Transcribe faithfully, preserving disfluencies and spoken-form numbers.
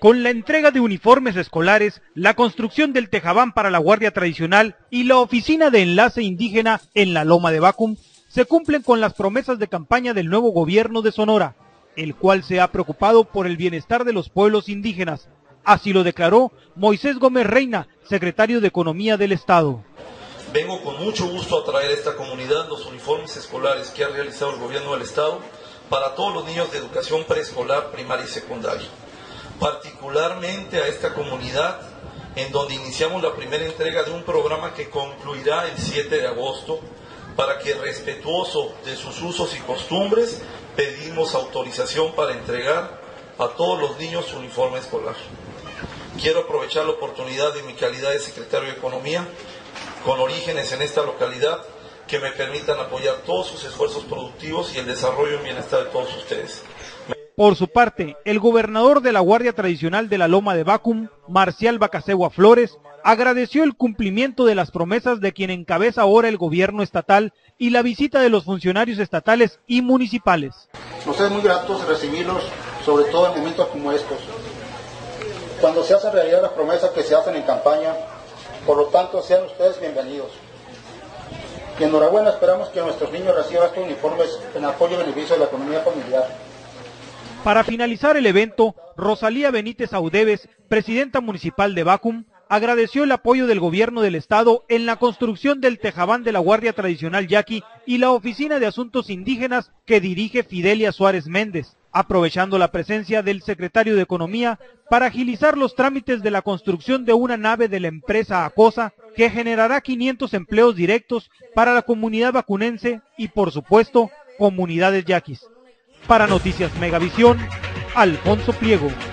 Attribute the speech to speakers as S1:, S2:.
S1: con la entrega de uniformes escolares, la construcción del tejabán para la Guardia Tradicional y la oficina de enlace indígena en la Loma de Bacum, se cumplen con las promesas de campaña del nuevo gobierno de Sonora, el cual se ha preocupado por el bienestar de los pueblos indígenas. Así lo declaró Moisés Gómez Reina, secretario de Economía del Estado.
S2: Vengo con mucho gusto a traer a esta comunidad los uniformes escolares que ha realizado el gobierno del Estado para todos los niños de educación preescolar, primaria y secundaria. Particularmente a esta comunidad, en donde iniciamos la primera entrega de un programa que concluirá el siete de agosto, para que, respetuoso de sus usos y costumbres, pedimos autorización para entregar a todos los niños su uniforme escolar. Quiero aprovechar la oportunidad de mi calidad de secretario de Economía, con orígenes en esta localidad, que me permitan apoyar todos sus esfuerzos productivos y el desarrollo y bienestar de todos ustedes.
S1: Por su parte, el gobernador de la Guardia Tradicional de la Loma de Bacum, Marcial Bacasegua Flores, agradeció el cumplimiento de las promesas de quien encabeza ahora el gobierno estatal y la visita de los funcionarios estatales y municipales.
S3: Nos es muy grato recibirlos, sobre todo en momentos como estos, cuando se hacen realidad las promesas que se hacen en campaña. Por lo tanto, sean ustedes bienvenidos. Y enhorabuena, esperamos que nuestros niños reciban estos uniformes en apoyo y beneficio de la economía familiar.
S1: Para finalizar el evento, Rosalía Benítez Audeves, presidenta municipal de Bacum, agradeció el apoyo del gobierno del estado en la construcción del tejabán de la Guardia Tradicional Yaqui y la Oficina de Asuntos Indígenas que dirige Fidelia Suárez Méndez, aprovechando la presencia del secretario de Economía para agilizar los trámites de la construcción de una nave de la empresa Acosa que generará quinientos empleos directos para la comunidad vacunense y, por supuesto, comunidades yaquis. Para Noticias Megavisión, Alfonso Pliego.